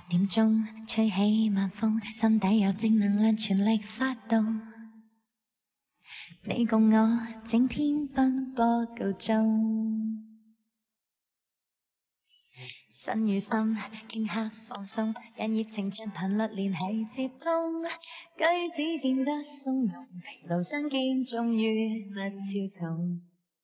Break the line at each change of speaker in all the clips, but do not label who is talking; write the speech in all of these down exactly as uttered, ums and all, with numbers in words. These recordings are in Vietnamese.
點鐘吹起晚風，心底有正能量全力發動。你共我整天奔波夠鐘，身與心頃刻放鬆，讓熱情像頻率連繫接通，舉止變得鬆容，疲勞相見終於不超重。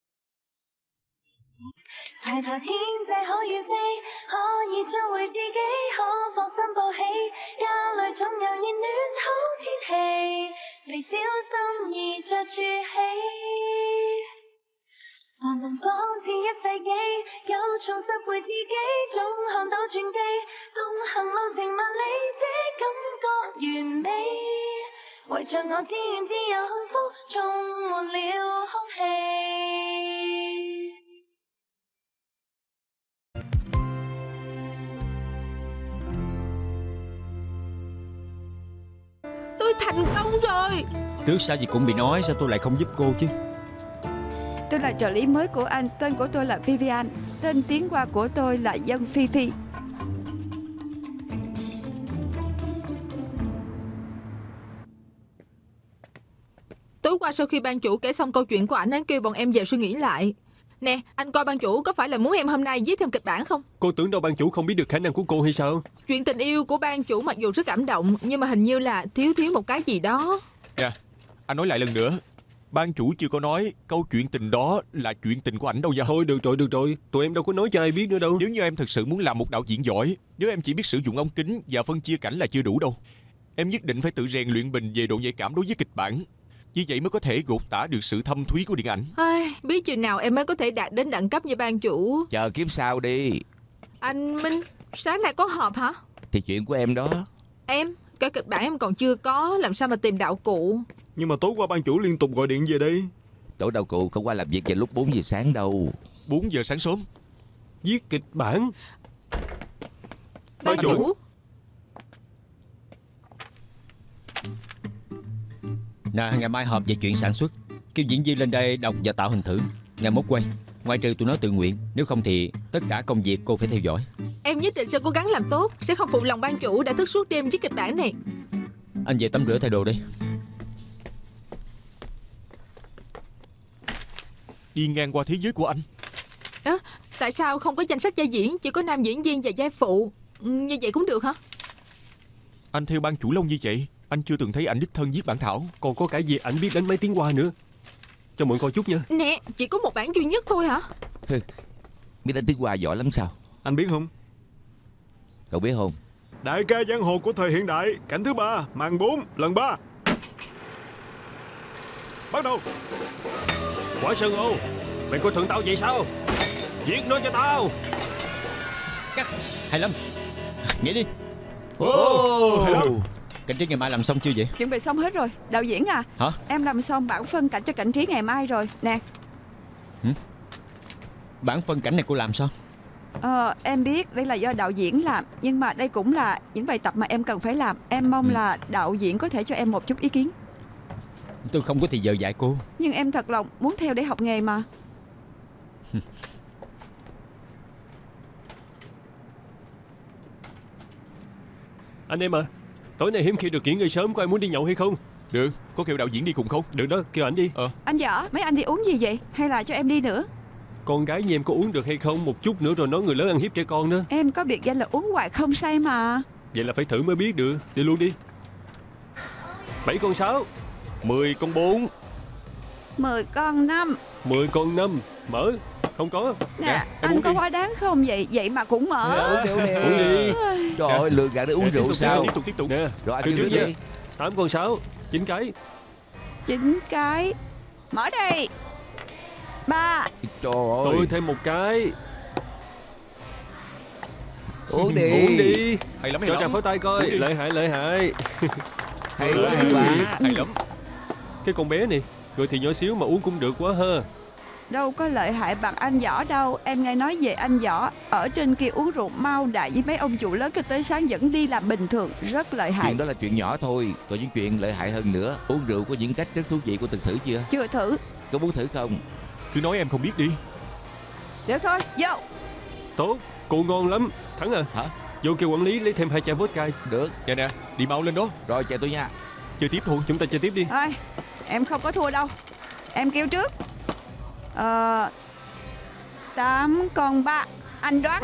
抬頭天際可遠飛，可以找回自己，可放心抱起，家裏總有熱暖好天氣，微小心意着住起。繁忙仿似一世紀，有重拾回自己，總看到轉機，共行路程萬里，這感覺完美，圍着我自然自由幸福，充滿了空氣。
Tôi thành công rồi.
Trước sau gì cũng bị nói, sao tôi lại không giúp cô chứ?
Tôi là trợ lý mới của anh, tên của tôi là Vivian, tên tiếng Hoa của tôi là Dân Phi Phi.
Tối qua sau khi ban chủ kể xong câu chuyện của ảnh, anh kêu bọn em về suy nghĩ lại. Nè, anh coi ban chủ có phải là muốn em hôm nay viết thêm kịch bản không?
Cô tưởng đâu ban chủ không biết được khả năng của cô hay sao?
Chuyện tình yêu của ban chủ mặc dù rất cảm động, nhưng mà hình như là thiếu thiếu một cái gì đó.
Dạ, anh nói lại lần nữa. Ban chủ chưa có nói câu chuyện tình đó là chuyện tình của ảnh đâu vậy?
Thôi được rồi, được rồi. Tụi em đâu có nói cho ai biết nữa đâu.
Nếu như em thật sự muốn làm một đạo diễn giỏi, nếu em chỉ biết sử dụng ống kính và phân chia cảnh là chưa đủ đâu. Em nhất định phải tự rèn luyện mình về độ nhạy cảm đối với kịch bản. Như vậy mới có thể gột tả được sự thâm thúy của điện ảnh.
Ai, biết chừng nào em mới có thể đạt đến đẳng cấp như ban chủ.
Chờ kiếp sau đi.
Anh Minh, sáng nay có họp hả?
Thì chuyện của em đó.
Em, cái kịch bản em còn chưa có, làm sao mà tìm đạo cụ.
Nhưng mà tối qua ban chủ liên tục gọi điện về đây.
Tổ đạo cụ không qua làm việc vào lúc bốn giờ sáng đâu.
Bốn giờ sáng sớm.
Viết kịch bản.
Ban, ban chủ, chủ.
Nè, ngày mai họp về chuyện sản xuất. Kêu diễn viên lên đây đọc và tạo hình thử. Ngày mốt quay. Ngoài trừ tụi nó tự nguyện, nếu không thì tất cả công việc cô phải theo dõi.
Em nhất định sẽ cố gắng làm tốt, sẽ không phụ lòng ban chủ đã thức suốt đêm viết kịch bản này.
Anh về tắm rửa thay đồ đi.
Đi ngang qua thế giới của anh.
À, tại sao không có danh sách vai diễn, chỉ có nam diễn viên và vai phụ? Như vậy cũng được hả?
Anh theo ban chủ lâu như vậy, anh chưa từng thấy ảnh đích thân viết bản thảo.
Còn có cả việc ảnh biết đánh máy tiếng Hoa nữa. Cho mượn coi chút nha.
Nè, chỉ có một bản duy nhất thôi hả?
Biết đánh tiếng Hoa giỏi lắm sao?
Anh biết không?
Cậu biết không?
Đại ca giang hồ của thời hiện đại, cảnh thứ ba, màn bốn, lần ba. Bắt đầu. Quả Sơn Ô, mày coi thường tao vậy sao? Viết nó cho tao.
Cắt. Hay lắm. Nhảy đi.
Oh.
Hay lắm. Cảnh trí ngày mai làm xong chưa vậy?
Chuẩn bị xong hết rồi. Đạo diễn à?
Hả?
Em làm xong bản phân cảnh cho cảnh trí ngày mai rồi. Nè.
Hử? Bản phân cảnh này cô làm sao?
Ờ, em biết đây là do đạo diễn làm, nhưng mà đây cũng là những bài tập mà em cần phải làm. Em mong ừ. là đạo diễn có thể cho em một chút ý kiến.
Tôi không có thì giờ dạy cô.
Nhưng em thật lòng muốn theo để học nghề mà.
Anh em à, tối nay hiếm khi được nghỉ ngơi sớm, có ai muốn đi nhậu hay không?
Được, có kêu đạo diễn đi cùng không?
Được đó, kêu ảnh đi.
Ờ.
Anh Võ, mấy anh đi uống gì vậy? Hay là cho em đi nữa?
Con gái như em có uống được hay không? Một chút nữa rồi nói người lớn ăn hiếp trẻ con nữa.
Em có biệt danh là uống hoài không say mà.
Vậy là phải thử mới biết được. Đi luôn đi. Bảy con sáu.
Mười con bốn.
Mười con năm.
Mười con năm. Mở. Không có.
Nè, dạ, anh có quá đáng không vậy? Vậy mà cũng mở.
Dạ, uống đi,
uống đi.
Trời ơi, lừa gạt để uống rượu sao?
Tiếp tục, tiếp tục.
Nè,
rồi anh chưa đi.
Tám con sáu. Chín cái.
Chín cái. Mở đây. Ba.
Trời ơi.
Tôi thêm một cái.
Uống đi.
Uống đi.
Hay lắm, hay
cho
lắm.
trà pháo tay coi. Lợi hại, lợi hại.
Hay quá, hay quá.
Hay lắm.
Cái con bé này, người thì nhỏ xíu mà uống cũng được quá ha.
Đâu có lợi hại bằng anh Võ đâu. Em nghe nói về anh Võ ở trên kia uống rượu mau đại với mấy ông chủ lớn cho tới sáng vẫn đi làm bình thường. Rất lợi hại.
Chuyện đó là chuyện nhỏ thôi. Còn những chuyện lợi hại hơn nữa. Uống rượu có những cách rất thú vị. Cô từng thử chưa?
Chưa thử.
Có muốn thử không?
Cứ nói em không biết đi.
Được thôi, vô.
Tốt, cô ngon lắm. Thắng à?
Hả?
Vô kêu quản lý lấy thêm hai chai vodka.
Được.
Dạ nè, đi mau lên đó.
Rồi chờ tôi nha.
Chơi tiếp thôi.
Chúng ta chơi tiếp đi.
Thôi, em không có thua đâu. Em kêu trước. Ờ... Tám con ba. Anh đoán.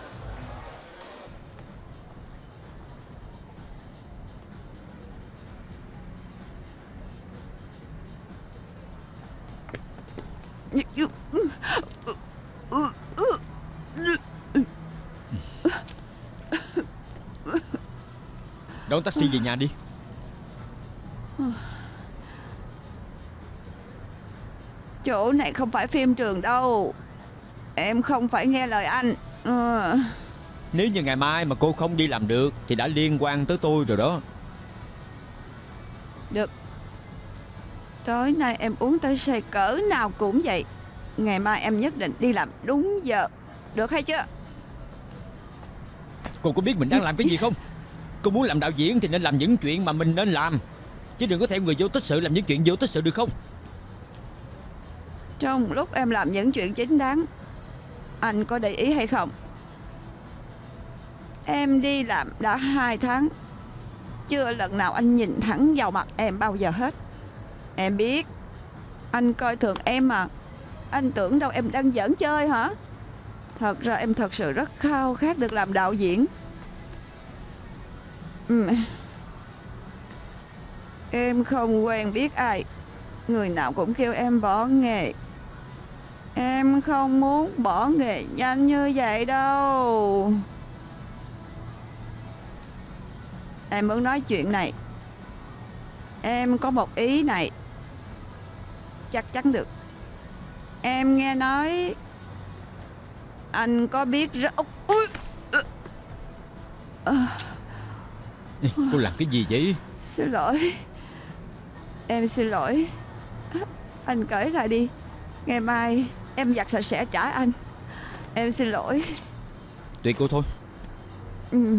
Đón taxi về nhà đi.
Chỗ này không phải phim trường đâu. Em không phải nghe lời anh. Ừ.
Nếu như ngày mai mà cô không đi làm được thì đã liên quan tới tôi rồi đó.
Được. Tối nay em uống tới say cỡ nào cũng vậy. Ngày mai em nhất định đi làm đúng giờ. Được hay chưa?
Cô có biết mình đang làm cái gì không? Cô muốn làm đạo diễn thì nên làm những chuyện mà mình nên làm, chứ đừng có theo người vô tích sự làm những chuyện vô tích sự, được không?
Trong lúc em làm những chuyện chính đáng, anh có để ý hay không? Em đi làm đã hai tháng, chưa lần nào anh nhìn thẳng vào mặt em bao giờ hết. Em biết anh coi thường em mà. Anh tưởng đâu em đang giỡn chơi hả? Thật ra em thật sự rất khao khát được làm đạo diễn. Ừ. Em không quen biết ai, người nào cũng kêu em bỏ nghề. Em không muốn bỏ nghề nhanh như vậy đâu. Em muốn nói chuyện này. Em có một ý này. Chắc chắn được. Em nghe nói anh có biết rất... Ui. À.
Cô làm cái gì vậy?
Xin lỗi. Em xin lỗi. Anh cởi lại đi. Ngày mai em giặt sạch sẽ trả anh. Em xin lỗi.
Tùy cô thôi.
Ừ.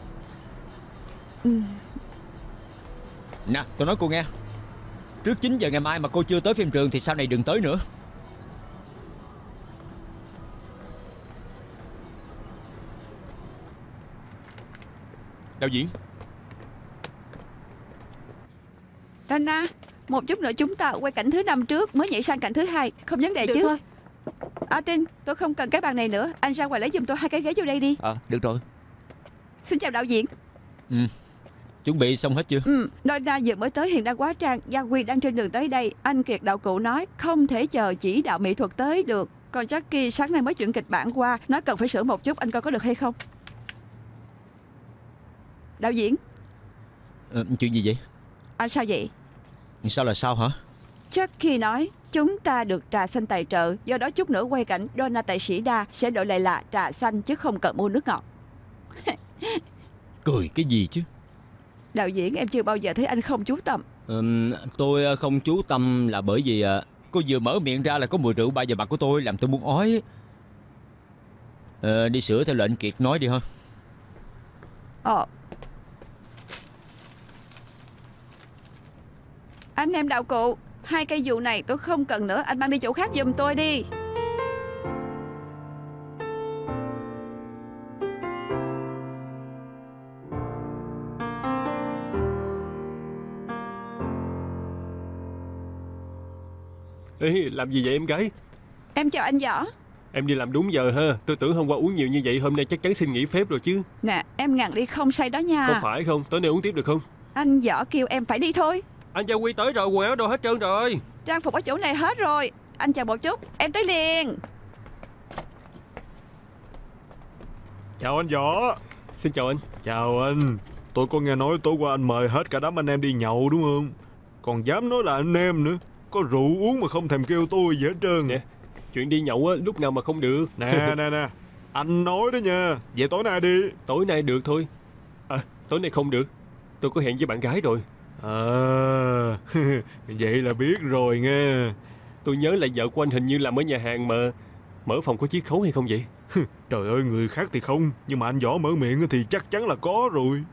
Ừ.
Nè, tôi nói cô nghe, trước chín giờ ngày mai mà cô chưa tới phim trường thì sau này đừng tới nữa.
Đạo diễn.
Rana, một chút nữa chúng ta quay cảnh thứ năm trước mới nhảy sang cảnh thứ hai, không vấn đề
Được
chứ?
thôi.
À Tin, tôi không cần cái bàn này nữa. Anh ra ngoài lấy giùm tôi hai cái ghế vô đây đi.
Ờ, à, được rồi.
Xin chào đạo diễn.
Ừ. Chuẩn bị xong hết chưa?
Ừ, Rana vừa mới tới, hiện đang quá trang. Gia Huy đang trên đường tới đây. Anh Kiệt đạo cụ nói không thể chờ chỉ đạo mỹ thuật tới được. Còn Jackie sáng nay mới chuyển kịch bản qua, nói cần phải sửa một chút, anh coi có được hay không? Đạo diễn.
Ờ, chuyện gì vậy?
Anh sao vậy?
Sao là sao hả?
Jackie nói chúng ta được trà xanh tài trợ, do đó chút nữa quay cảnh Donna tại Sĩ Đa sẽ đổi lại là trà xanh chứ không cần mua nước ngọt.
Cười cái gì chứ?
Đạo diễn, em chưa bao giờ thấy anh không chú tâm.
Ừ, tôi không chú tâm là bởi vì cô vừa mở miệng ra là có mùi rượu bay vào mặt của tôi, làm tôi muốn ói. Ờ, đi sửa theo lệnh Kiệt nói đi ha.
Ờ. Anh em đạo cụ, hai cây dù này tôi không cần nữa, anh mang đi chỗ khác giùm tôi đi.
Ê, làm gì vậy em gái?
Em chào anh Võ.
Em đi làm đúng giờ ha. Tôi tưởng hôm qua uống nhiều như vậy, hôm nay chắc chắn xin nghỉ phép rồi chứ.
Nè, em ngàn ly không say đó nha.
Có phải không? Tối nay uống tiếp được không?
Anh Võ kêu em phải đi thôi.
Anh Gia Huy tới rồi, quần áo đồ hết trơn rồi.
Trang phục ở chỗ này hết rồi. Anh chờ một chút, em tới liền.
Chào anh Võ.
Xin chào anh.
Chào anh. Tôi có nghe nói tối qua anh mời hết cả đám anh em đi nhậu đúng không? Còn dám nói là anh em nữa. Có rượu uống mà không thèm kêu tôi gì hết trơn.
Nè, chuyện đi nhậu á, lúc nào mà không được.
Nè nè nè, anh nói đó nha. Vậy tối nay đi.
Tối nay được thôi. À, tối nay không được. Tôi có hẹn với bạn gái rồi.
À, vậy là biết rồi nghe.
Tôi nhớ là vợ của anh hình như làm ở nhà hàng mà. Mở phòng có chiết khấu hay không vậy?
Trời ơi, người khác thì không, nhưng mà anh Võ mở miệng thì chắc chắn là có rồi.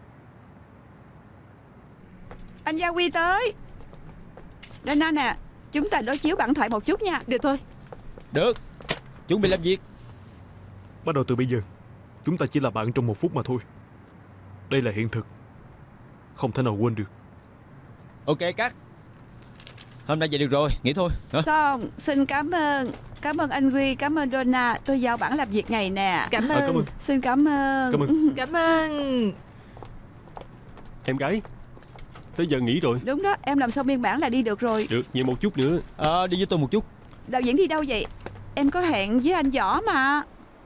Anh Gia Huy tới. Dana nè, chúng ta đối chiếu bản thoại một chút nha.
Được thôi.
Được, chuẩn bị làm việc.
Bắt đầu từ bây giờ. Chúng ta chỉ là bạn trong một phút mà thôi. Đây là hiện thực, không thể nào quên được.
Ok cắt. Hôm nay về được rồi, nghỉ thôi. Hả?
Xong, xin cảm ơn. Cảm ơn anh Huy, cảm ơn Donna. Tôi giao bản làm việc ngày nè.
Cảm ơn.
À, cảm ơn.
Xin cảm ơn.
Cảm ơn.
Cảm ơn.
Em gái, tới giờ nghỉ rồi.
Đúng đó, em làm xong biên bản là đi được rồi.
Được, vậy một chút nữa.
Ờ, à, đi với tôi một chút.
Đạo diễn đi đâu vậy? Em có hẹn với anh Võ mà.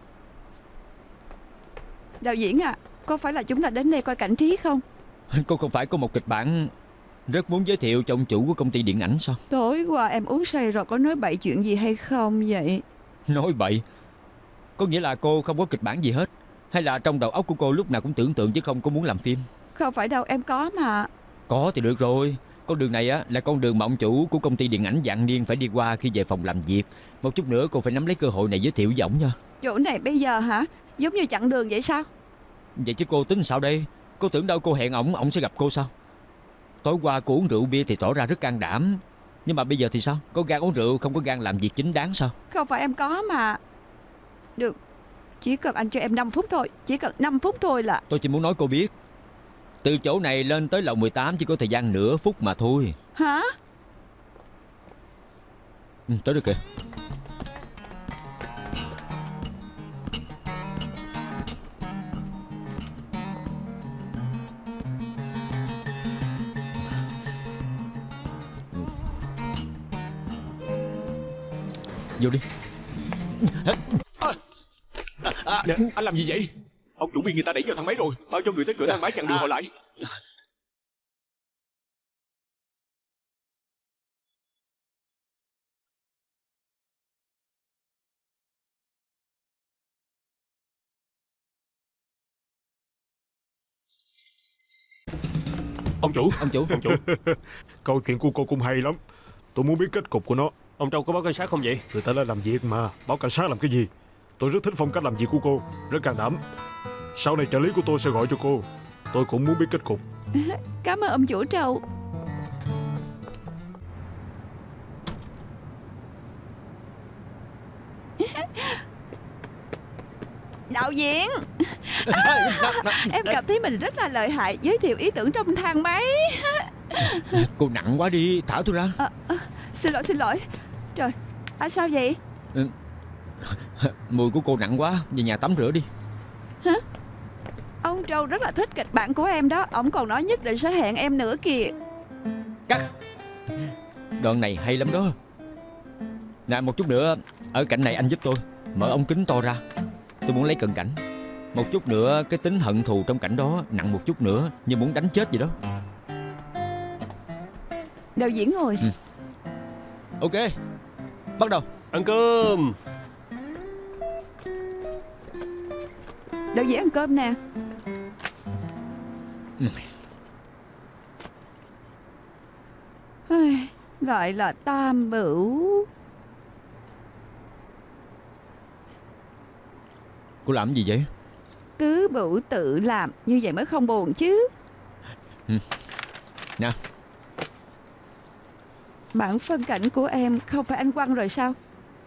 Đạo diễn à, có phải là chúng ta đến đây coi cảnh trí không?
Cô không phải có một kịch bản rất muốn giới thiệu cho ông chủ của công ty điện ảnh sao?
Tối qua em uống say rồi, có nói bậy chuyện gì hay không vậy?
Nói bậy? Có nghĩa là cô không có kịch bản gì hết? Hay là trong đầu óc của cô lúc nào cũng tưởng tượng chứ không có muốn làm phim?
Không phải đâu, em có mà.
Có thì được rồi. Con đường này á là con đường mà ông chủ của công ty điện ảnh Vạn Niên phải đi qua khi về phòng làm việc. Một chút nữa cô phải nắm lấy cơ hội này giới thiệu với ổng nha.
Chỗ này bây giờ hả? Giống như chặn đường vậy sao?
Vậy chứ cô tính sao đây? Cô tưởng đâu cô hẹn ổng, ổng sẽ gặp cô sao? Tối qua cô uống rượu bia thì tỏ ra rất can đảm. Nhưng mà bây giờ thì sao? Có gan uống rượu không có gan làm việc chính đáng sao?
Không phải em có mà. Được, chỉ cần anh cho em năm phút thôi. Chỉ cần năm phút thôi là...
Tôi chỉ muốn nói cô biết, từ chỗ này lên tới lầu mười tám chỉ có thời gian nửa phút mà thôi.
Hả?
Ừ, tới được kìa. Vô đi.
À, à, à, anh làm gì vậy? Ông chủ bị người ta đẩy vào thang máy rồi. Bao cho người tới cửa thang máy chặn đường họ lại.
Ông chủ,
ông chủ,
ông chủ.
Câu chuyện của cô cũng hay lắm. Tôi muốn biết kết cục của nó.
Ông Châu có báo cảnh sát không vậy?
Người ta đã làm việc mà, báo cảnh sát làm cái gì? Tôi rất thích phong cách làm việc của cô, rất can đảm. Sau này trợ lý của tôi sẽ gọi cho cô. Tôi cũng muốn biết kết cục.
Cảm ơn ông chủ Trâu. Đạo diễn. Em cảm thấy mình rất là lợi hại, giới thiệu ý tưởng trong thang máy.
Cô nặng quá đi, thả tôi ra.
à, à, Xin lỗi, xin lỗi. Trời, anh sao vậy?
Ừ. Mùi của cô nặng quá, về nhà tắm rửa đi.
Hả? Ông Trâu rất là thích kịch bản của em đó. Ông còn nói nhất định sẽ hẹn em nữa kìa.
Cắt. Đoạn này hay lắm đó. Nè, một chút nữa ở cảnh này anh giúp tôi mở ống kính to ra. Tôi muốn lấy cận cảnh. Một chút nữa cái tính hận thù trong cảnh đó nặng một chút nữa, như muốn đánh chết vậy đó.
Đạo diễn ngồi.
Ừ. Ok, bắt đầu.
Ăn cơm.
Đạo diễn ăn cơm nè.
Ừ.
Gọi là tam bửu.
Cô làm gì vậy?
Tứ bửu tự làm, như vậy mới không buồn chứ.
Ừ. Nè.
Bản phân cảnh của em không phải anh quăng rồi sao?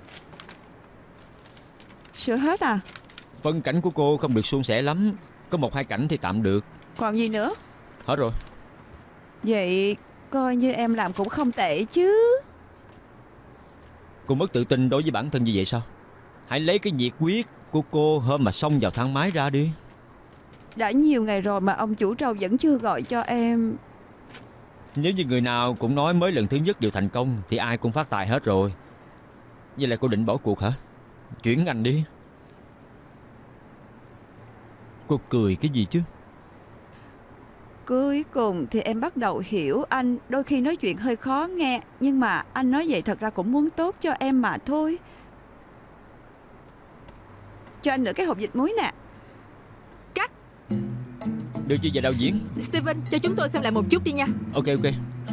Sửa hết à?
Phân cảnh của cô không được suôn sẻ lắm. Có một hai cảnh thì tạm được.
Còn gì nữa?
Hết rồi.
Vậy coi như em làm cũng không tệ chứ.
Cô mất tự tin đối với bản thân như vậy sao? Hãy lấy cái nhiệt huyết của cô hôm mà xông vào thang máy ra đi.
Đã nhiều ngày rồi mà ông chủ Trâu vẫn chưa gọi cho em.
Nếu như người nào cũng nói mới lần thứ nhất đều thành công thì ai cũng phát tài hết rồi. Vậy là cô định bỏ cuộc hả? Chuyển ngành đi. Cô cười cái gì chứ?
Cuối cùng thì em bắt đầu hiểu anh. Đôi khi nói chuyện hơi khó nghe, nhưng mà anh nói vậy thật ra cũng muốn tốt cho em mà thôi. Cho anh nửa cái hộp vịt muối nè.
Cắt.
Được chưa vậy đạo diễn?
Steven, cho chúng tôi xem lại một chút đi nha.
Ok ok.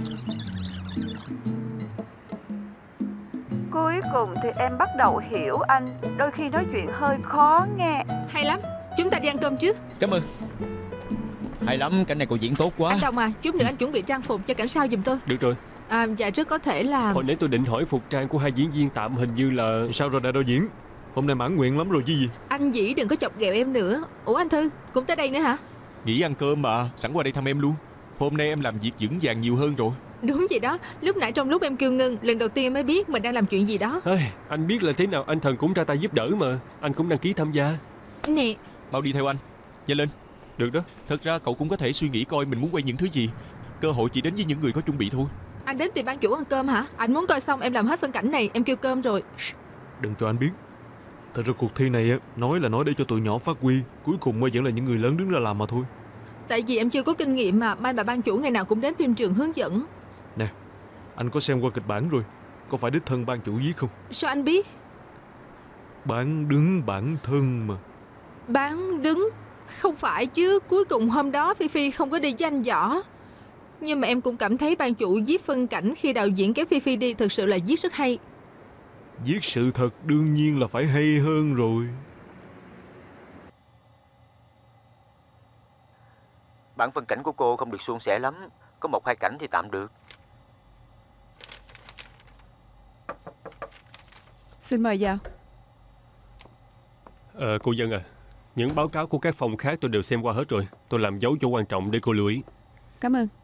Cuối cùng thì em bắt đầu hiểu anh. Đôi khi nói chuyện hơi khó nghe.
Hay lắm, chúng ta đi ăn cơm chứ.
Cảm ơn. Hay lắm, cảnh này cô diễn tốt quá.
Anh Đồng à, chút nữa anh chuẩn bị trang phục cho cảnh sau giùm tôi.
Được rồi.
À, dạ rất có thể là...
Hồi nãy tôi định hỏi phục trang của hai diễn viên tạm hình như là...
Sao rồi đại đạo diễn? Hôm nay mãn nguyện lắm rồi chứ gì.
Anh Dĩ đừng có chọc ghẹo em nữa. Ủa anh Thư cũng tới đây nữa hả?
Nghỉ ăn cơm mà, sẵn qua đây thăm em luôn. Hôm nay em làm việc vững vàng nhiều hơn rồi.
Đúng vậy đó. Lúc nãy trong lúc em kêu ngưng, lần đầu tiên em mới biết mình đang làm chuyện gì đó.
Ê, anh biết là thế nào anh Thần cũng ra tay giúp đỡ mà. Anh cũng đăng ký tham gia.
Nè,
Mau đi theo anh, nhanh lên.
Được đó.
Thật ra cậu cũng có thể suy nghĩ coi mình muốn quay những thứ gì. Cơ hội chỉ đến với những người có chuẩn bị thôi.
anh đến tìm ban chủ ăn cơm hả? Anh muốn coi xong em làm hết phân cảnh này, em kêu cơm rồi.
Đừng cho anh biết. Thật ra cuộc thi này á, nói là nói để cho tụi nhỏ phát huy, cuối cùng mới vẫn là những người lớn đứng ra làm mà thôi.
Tại vì em chưa có kinh nghiệm mà, may mà ban chủ ngày nào cũng đến phim trường hướng dẫn.
Nè, anh có xem qua kịch bản rồi. Có phải đích thân ban chủ viết không?
Sao anh biết?
Bán đứng bản thân mà.
Bán đứng? Không phải chứ, cuối cùng hôm đó Phi Phi không có đi với anh Võ. Nhưng mà em cũng cảm thấy ban chủ viết phân cảnh khi đạo diễn kéo Phi Phi đi thực sự là viết rất hay.
Viết sự thật đương nhiên là phải hay hơn rồi.
Bản phân cảnh của cô không được suôn sẻ lắm. Có một hai cảnh thì tạm được.
Xin mời vào.
Ờ, cô Dân à, những báo cáo của các phòng khác tôi đều xem qua hết rồi. Tôi làm dấu chỗ quan trọng để cô lưu ý.
Cảm ơn.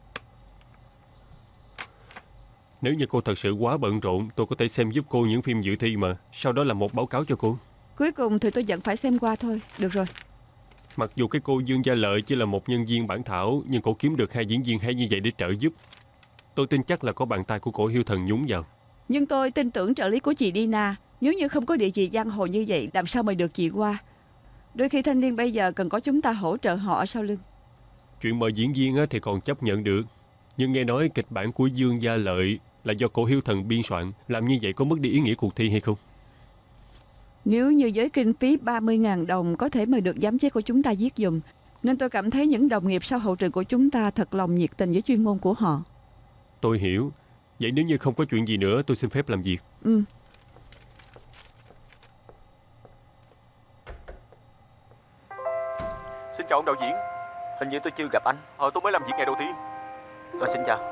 Nếu như cô thật sự quá bận rộn, tôi có thể xem giúp cô những phim dự thi mà. Sau đó làm một báo cáo cho cô.
Cuối cùng thì tôi vẫn phải xem qua thôi. Được rồi.
Mặc dù cái cô Dương Gia Lợi chỉ là một nhân viên bản thảo, nhưng cô kiếm được hai diễn viên hay như vậy để trợ giúp. Tôi tin chắc là có bàn tay của cổ Hiếu Thần nhúng vào.
Nhưng tôi tin tưởng trợ lý của chị Dina. Nếu như không có địa chỉ giang hồ như vậy, làm sao mời được chị qua? Đôi khi thanh niên bây giờ cần có chúng ta hỗ trợ họ ở sau lưng.
Chuyện mời diễn viên thì còn chấp nhận được. Nhưng nghe nói kịch bản của Dương Gia Lợi là do cổ Hiếu Thần biên soạn. Làm như vậy có mất đi ý nghĩa cuộc thi hay không?
Nếu như với kinh phí ba mươi nghìn đồng có thể mời được giám chế của chúng ta viết dùm. Nên tôi cảm thấy những đồng nghiệp sau hậu trường của chúng ta thật lòng nhiệt tình với chuyên môn của họ.
Tôi hiểu. Vậy nếu như không có chuyện gì nữa, tôi xin phép làm việc.
Ừ.
Xin chào ông đạo diễn.
Hình như tôi chưa gặp anh.
Ờ, tôi mới làm việc ngày đầu tiên.
Ờ, xin chào.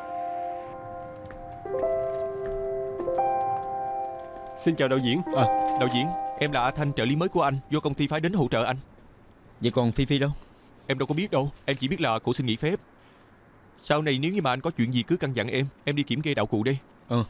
Xin chào đạo diễn.
À, đạo diễn, em là A Thanh, trợ lý mới của anh, do công ty phái đến hỗ trợ anh.
Vậy còn Phi Phi đâu?
Em đâu có biết đâu, em chỉ biết là cô xin nghỉ phép. Sau này nếu như mà anh có chuyện gì cứ căn dặn em, em đi kiểm kê đạo cụ đây.
Ờ.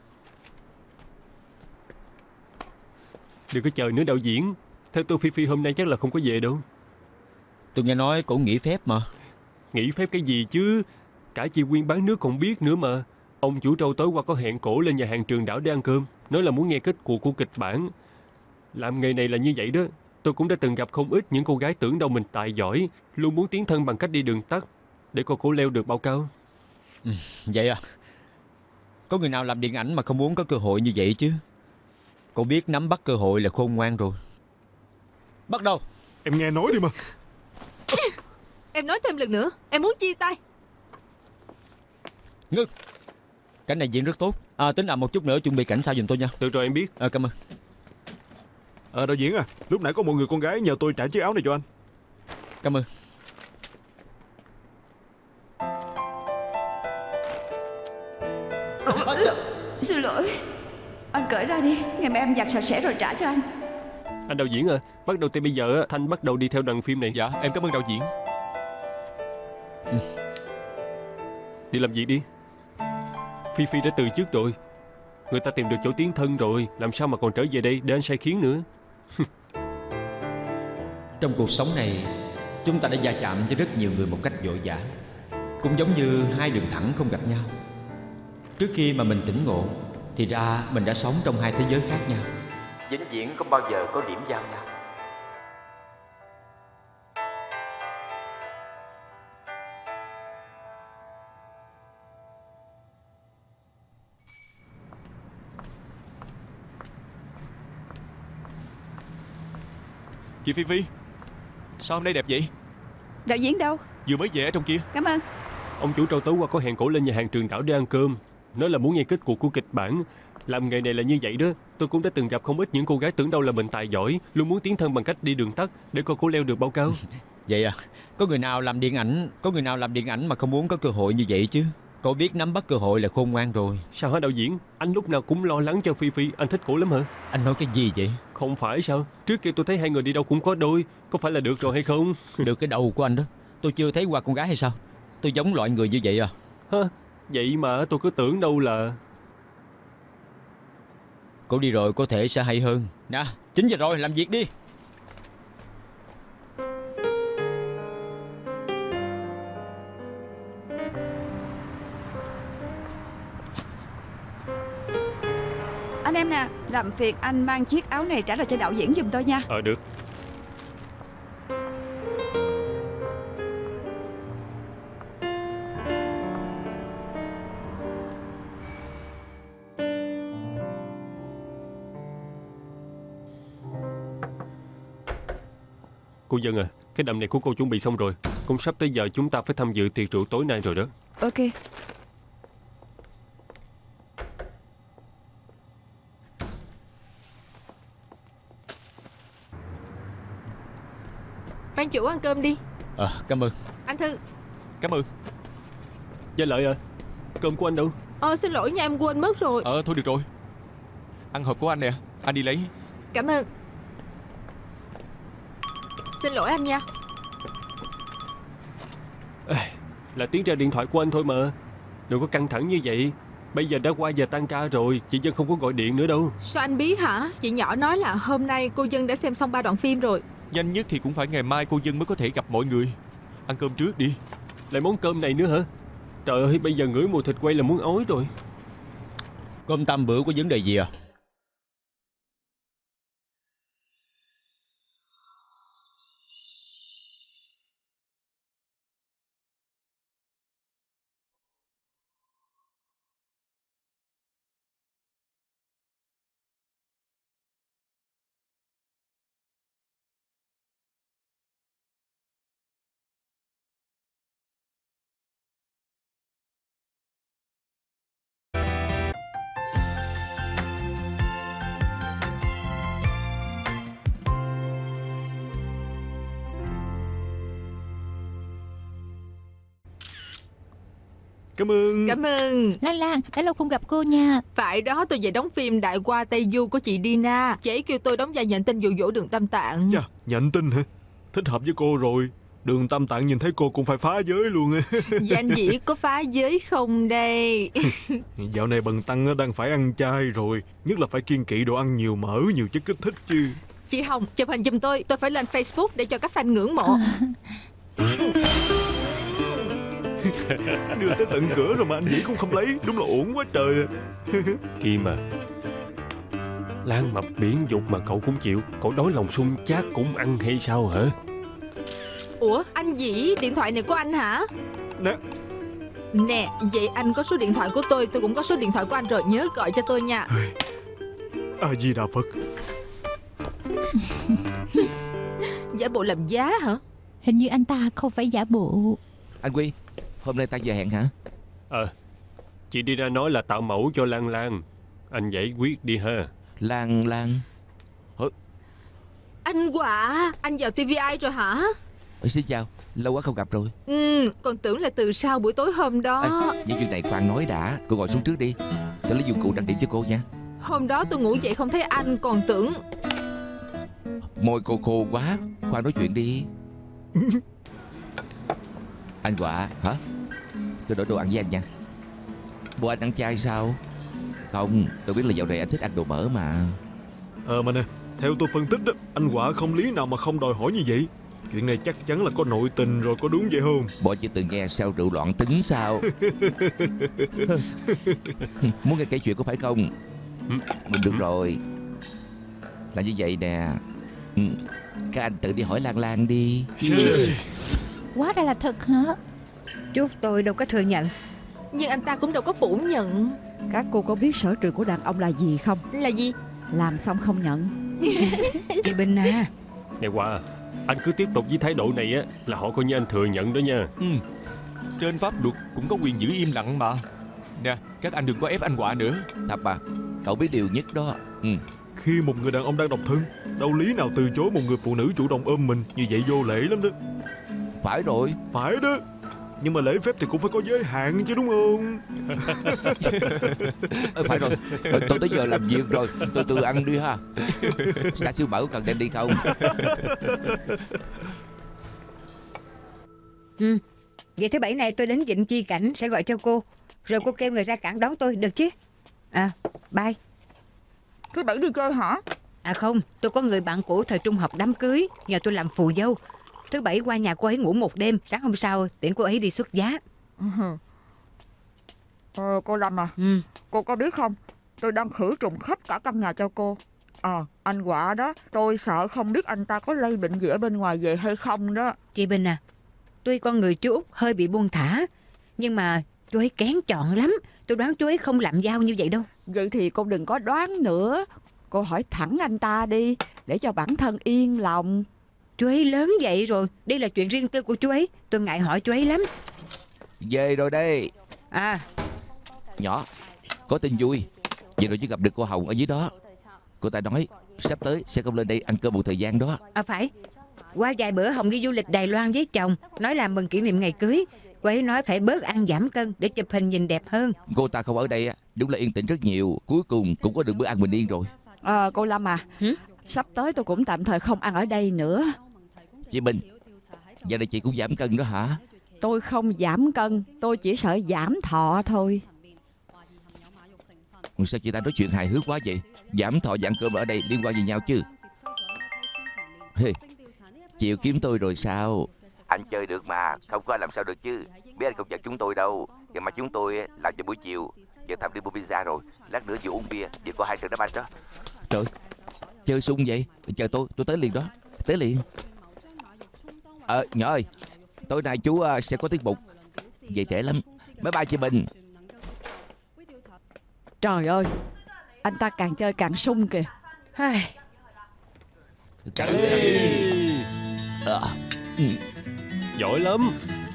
Đừng có chờ nữa đạo diễn. Theo tôi Phi Phi hôm nay chắc là không có về đâu.
Tôi nghe nói cổ nghỉ phép mà.
Nghỉ phép cái gì chứ? Cả chị Quyên bán nước còn biết nữa mà. Ông chủ trâu tối qua có hẹn cổ lên nhà hàng Trường Đảo để ăn cơm. Nói là muốn nghe kết cuộc của kịch bản. Làm nghề này là như vậy đó. Tôi cũng đã từng gặp không ít những cô gái tưởng đâu mình tài giỏi, luôn muốn tiến thân bằng cách đi đường tắt để coi cổ leo được bao cao.
Ừ, vậy à? Có người nào làm điện ảnh mà không muốn có cơ hội như vậy chứ? Cô biết nắm bắt cơ hội là khôn ngoan rồi. Bắt đầu.
Em nghe nói đi mà.
Em nói thêm lần nữa, em muốn chia tay.
Ngưng. Cảnh này diễn rất tốt. À, tính làm một chút nữa chuẩn bị cảnh sao giùm tôi nha.
Được rồi em biết.
À, cảm ơn.
Ờ, đạo diễn à, lúc nãy có một người con gái nhờ tôi trả chiếc áo này cho anh.
Cảm ơn.
Xin lỗi. Anh cởi ra đi, ngày mai em giặt sạch sẽ rồi trả cho anh.
Anh đạo diễn à, bắt đầu từ bây giờ Thanh bắt đầu đi theo đoàn phim này.
Dạ, em cảm ơn đạo diễn.
Ừ. Đi làm việc đi. Phi Phi đã từ chức rồi. Người ta tìm được chỗ tiến thân rồi, làm sao mà còn trở về đây để anh sai khiến nữa.
Trong cuộc sống này, chúng ta đã va chạm với rất nhiều người một cách vội vã. Cũng giống như hai đường thẳng không gặp nhau. Trước khi mà mình tỉnh ngộ, thì ra mình đã sống trong hai thế giới khác nhau. Vĩnh viễn không bao giờ có điểm giao nhau.
Chị Phi Phi, sao hôm nay đẹp vậy?
Đạo diễn đâu?
Vừa mới về ở trong kia.
Cảm ơn.
Ông chủ trâu tối qua có hẹn cổ lên nhà hàng Trường Đảo để ăn cơm. Nói là muốn nghe kết cuộc của kịch bản. Làm nghề này là như vậy đó. Tôi cũng đã từng gặp không ít những cô gái tưởng đâu là mình tài giỏi, luôn muốn tiến thân bằng cách đi đường tắt để coi cổ leo được bao cao.
Vậy à? Có người nào làm điện ảnh Có người nào làm điện ảnh mà không muốn có cơ hội như vậy chứ? Cậu biết nắm bắt cơ hội là khôn ngoan rồi.
Sao hả đạo diễn? Anh lúc nào cũng lo lắng cho Phi Phi. Anh thích cổ lắm hả?
Anh nói cái gì vậy?
Không phải sao? Trước kia tôi thấy hai người đi đâu cũng có đôi. Có phải là được rồi hay không?
Được cái đầu của anh đó. Tôi chưa thấy qua con gái hay sao? Tôi giống loại người như vậy à?
Hả? Vậy mà tôi cứ tưởng đâu là...
Cậu đi rồi có thể sẽ hay hơn. Nè, chín giờ rồi, làm việc đi.
Anh em nè, làm phiền anh mang chiếc áo này trả lại cho đạo diễn giùm tôi nha.
Ờ được. Cô Dân à, cái đầm này của cô chuẩn bị xong rồi. Cũng sắp tới giờ chúng ta phải tham dự tiệc rượu tối nay rồi đó.
Ok.
Ban chủ ăn cơm đi.
Ờ, à, cảm ơn.
Anh Thư.
Cảm ơn.
Gia Lợi à, cơm của anh đâu?
Ờ, xin lỗi nha, em quên mất rồi.
Ờ, thôi được rồi. Ăn hộp của anh nè, anh đi lấy.
Cảm ơn. Xin lỗi anh nha.
À, là tiếng ra điện thoại của anh thôi mà. Đừng có căng thẳng như vậy. Bây giờ đã qua giờ tan ca rồi, chị Dân không có gọi điện nữa đâu.
Sao anh biết hả? Chị nhỏ nói là hôm nay cô Dân đã xem xong ba đoạn phim rồi.
Nhanh nhất thì cũng phải ngày mai cô Dân mới có thể gặp mọi người. Ăn cơm trước đi.
Lại món cơm này nữa hả? Trời ơi, bây giờ ngửi mùi thịt quay là muốn ói rồi.
Cơm tam bữa có vấn đề gì à?
Cảm ơn.
Cảm ơn.
Lan Lan, đã lâu không gặp cô nha.
Phải đó, tôi về đóng phim Đại Qua Tây Du của chị Dina. Chị ấy kêu tôi đóng vai nhận tin dụ dỗ Đường Tam Tạng.
Chà, nhận tin hả? Thích hợp với cô rồi. Đường Tam Tạng nhìn thấy cô cũng phải phá giới luôn.
Danh dĩ có phá giới không đây?
Dạo này Bần Tăng đang phải ăn chay rồi. Nhất là phải kiêng kỵ đồ ăn nhiều mỡ, nhiều chất kích thích chứ.
Chị Hồng, chụp hình giùm tôi. Tôi phải lên Facebook để cho các fan ngưỡng mộ.
Đưa tới tận cửa rồi mà anh Vĩ cũng không lấy. Đúng là uổng quá trời.
Kim à, Lan mập biển dục mà cậu cũng chịu. Cậu đói lòng sung chát cũng ăn hay sao hả?
Ủa, anh Vĩ, điện thoại này của anh hả?
Nè.
Nè, vậy anh có số điện thoại của tôi, tôi cũng có số điện thoại của anh rồi. Nhớ gọi cho tôi nha.
A-di-đà Phật.
Giả bộ làm giá hả?
Hình như anh ta không phải giả bộ.
Anh Quy, hôm nay ta giờ hẹn hả?
Ờ, à, chị đi ra nói là tạo mẫu cho Lan Lan. Anh giải quyết đi ha.
Lan Lan. Hả?
Anh Quả, anh vào ti vi ai rồi hả?
Ôi, xin chào, lâu quá không gặp rồi.
Ừ, còn tưởng là từ sau buổi tối hôm đó.
À, những chuyện này khoan nói đã. Cô ngồi xuống trước đi. Tôi lấy dụng cụ trang điểm cho cô nha.
Hôm đó tôi ngủ dậy không thấy anh, còn tưởng...
Môi cô khô quá. Khoan nói chuyện đi. Anh Quả hả? Tôi đổi đồ ăn với anh nha. Bộ anh ăn chay sao? Không, tôi biết là dạo này anh thích ăn đồ mỡ mà.
Ờ mà nè, theo tôi phân tích đó, anh Quả không lý nào mà không đòi hỏi như vậy. Chuyện này chắc chắn là có nội tình rồi, có đúng vậy không?
Bộ chưa từng nghe sao rượu loạn tính sao? Muốn nghe kể chuyện có phải không? Mình được rồi. Là như vậy nè. Các anh tự đi hỏi Lan Lan đi.
Quá ra là thật hả?
Chút tôi đâu có thừa nhận.
Nhưng anh ta cũng đâu có phủ nhận.
Các cô có biết sở trường của đàn ông là gì không?
Là gì?
Làm xong không nhận.
Chị Bình à,
Này Hoa, anh cứ tiếp tục với thái độ này á là họ coi như anh thừa nhận đó nha.
Ừ. Trên pháp luật cũng có quyền giữ im lặng mà. Nè, các anh đừng có ép anh Quả nữa.
Thập à, cậu biết điều nhất đó. Ừ.
Khi một người đàn ông đang độc thân, đâu lý nào từ chối một người phụ nữ chủ động ôm mình. Như vậy vô lễ lắm đó.
Phải rồi.
Phải đó. Nhưng mà lễ phép thì cũng phải có giới hạn chứ đúng không?
Ờ, phải rồi, ờ, tôi tới giờ làm việc rồi. Tôi tự ăn đi ha. Xã siêu mẫu cần đem đi không?
Ừ. Vậy thứ bảy này tôi đến Vịnh Chi Cảnh sẽ gọi cho cô. Rồi cô kêu người ra cảng đón tôi, được chứ? À, bye.
Thứ bảy đi chơi hả?
À không, tôi có người bạn cũ thời trung học đám cưới, nhờ tôi làm phù dâu. Thứ bảy qua nhà cô ấy ngủ một đêm, sáng hôm sau tiễn cô ấy đi xuất giá.
Ừ. Ờ, cô Lâm à,
ừ.
Cô có biết không, tôi đang khử trùng khắp cả căn nhà cho cô. Ờ, à, anh Quả đó, tôi sợ không biết anh ta có lây bệnh gì ở bên ngoài về hay không đó.
Chị Bình à, tuy con người chú Út hơi bị buông thả, nhưng mà chú ấy kén chọn lắm. Tôi đoán chú ấy không làm dao như vậy đâu.
Vậy thì cô đừng có đoán nữa. Cô hỏi thẳng anh ta đi, để cho bản thân yên lòng.
Chú ấy lớn vậy rồi, đây là chuyện riêng tư của chú ấy. Tôi ngại hỏi chú ấy lắm.
Về rồi đây.
À,
nhỏ, có tin vui. Vừa rồi chỉ gặp được cô Hồng ở dưới đó. Cô ta nói sắp tới sẽ không lên đây ăn cơm một thời gian đó.
À phải. Qua vài bữa Hồng đi du lịch Đài Loan với chồng, nói làm mừng kỷ niệm ngày cưới. Cô ấy nói phải bớt ăn giảm cân để chụp hình nhìn đẹp hơn.
Cô ta không ở đây đúng là yên tĩnh rất nhiều. Cuối cùng cũng có được bữa ăn bình yên rồi.
À, cô Lâm à,
Hử?
sắp tới tôi cũng tạm thời không ăn ở đây nữa.
Chị Bình, giờ này chị cũng giảm cân đó hả?
Tôi không giảm cân, tôi chỉ sợ giảm thọ thôi.
Sao chị ta nói chuyện hài hước quá vậy? Giảm thọ giảm cơm ở đây liên quan gì nhau chứ? Hey, chịu kiếm tôi rồi sao? Anh chơi được mà, không có làm sao được chứ. Biết anh không giận chúng tôi đâu. Nhưng mà chúng tôi làm cho buổi chiều. Giờ Thầm đi mua pizza rồi. Lát nữa vừa uống bia, vừa có hai trận đá banh đó. Trời, chơi sung vậy. Chờ tôi, tôi tới liền đó. Tới liền. Ờ, nhỏ ơi, tối nay chú uh, sẽ có tiết mục. Về trễ lắm. Bye bye chị Bình.
Trời ơi, anh ta càng chơi càng sung kìa.
Ai...
À, ừ.
Giỏi lắm.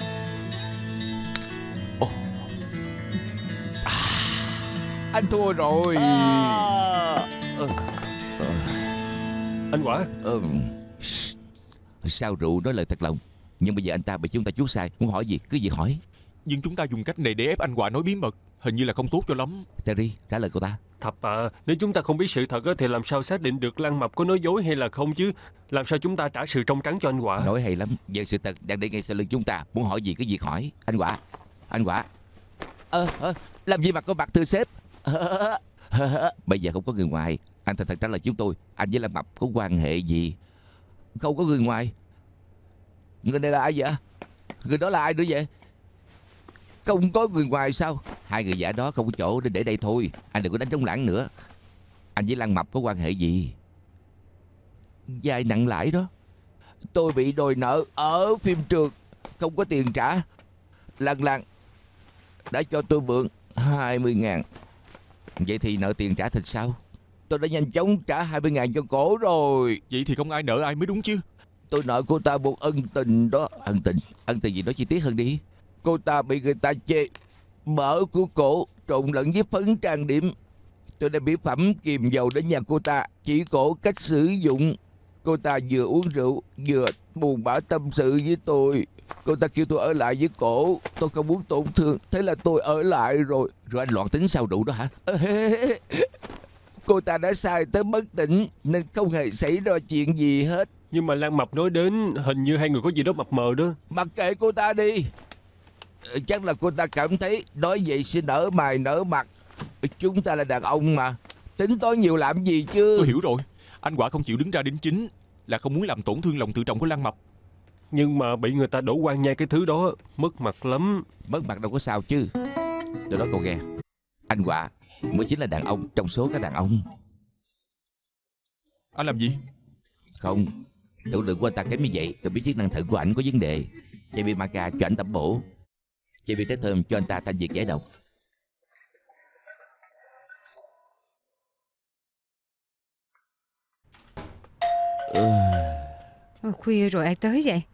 Oh. À, anh thua rồi. À. Ừ.
Anh Quả.
Ừ. Sao rượu nói lời thật lòng. Nhưng bây giờ anh ta bị chúng ta chuốt sai. Muốn hỏi gì cứ việc hỏi.
Nhưng chúng ta dùng cách này để ép anh Quả nói bí mật, hình như là không tốt cho lắm.
Terry, trả lời cô ta.
Thập à, nếu chúng ta không biết sự thật thì làm sao xác định được Lăng Mập có nói dối hay là không chứ? Làm sao chúng ta trả sự trong trắng cho anh Quả?
Nói hay lắm. Giờ sự thật đang để ngay sau lưng chúng ta. Muốn hỏi gì cứ việc hỏi. Anh Quả, anh Quả. Ơ, à, à, làm gì mà có mặt thưa sếp? À, à, bây giờ không có người ngoài. Anh thật thật trả lời chúng tôi. Anh với Lăng Mập có quan hệ gì? Không có người ngoài. Người này là ai vậy? Người đó là ai nữa vậy? Không có người ngoài sao? Hai người giả đó không có chỗ nên để đây thôi. Anh đừng có đánh trống lảng nữa. Anh với Lăng Mập có quan hệ gì? Vay nặng lãi đó. Tôi bị đòi nợ ở phim trường, không có tiền trả. Lăng Lăng đã cho tôi mượn hai mươi ngàn. Vậy thì nợ tiền trả thịt sao? Tôi đã nhanh chóng trả hai mươi ngàn cho cổ rồi.
Vậy thì không ai nợ ai mới đúng chứ.
Tôi nợ cô ta một ân tình đó. Ân tình? Ân tình gì nói chi tiết hơn đi. Cô ta bị người ta chê mỡ của cổ trộn lẫn với phấn trang điểm. Tôi đã mỹ phẩm kìm dầu đến nhà cô ta, chỉ cổ cách sử dụng. Cô ta vừa uống rượu vừa buồn bã tâm sự với tôi. Cô ta kêu tôi ở lại với cổ. Tôi không muốn tổn thương, thế là tôi ở lại rồi. Rồi anh loạn tính sao rượu đó hả? Cô ta đã sai tới bất tỉnh nên không hề xảy ra chuyện gì hết.
Nhưng mà Lăng Mập nói đến hình như hai người có gì đó mập mờ đó.
Mặc kệ cô ta đi. Chắc là cô ta cảm thấy nói vậy sẽ nở mày nở mặt. Chúng ta là đàn ông mà, tính toán nhiều làm gì chứ.
Tôi hiểu rồi. Anh Quả không chịu đứng ra đính chính là không muốn làm tổn thương lòng tự trọng của Lăng Mập.
Nhưng mà bị người ta đổ quan nhai cái thứ đó, mất mặt lắm.
Mất mặt đâu có sao chứ. Tôi nói cậu nghe, anh Quả mới chính là đàn ông trong số các đàn ông.
Anh làm gì?
Không, tưởng lượng của anh ta kém như vậy. Tôi biết chức năng thận của anh có vấn đề. Chạy bị maca cho anh tẩm bổ. Chạy bị trái thơm cho anh ta thanh nhiệt giải độc.
Ừ. Khuya rồi ai tới vậy?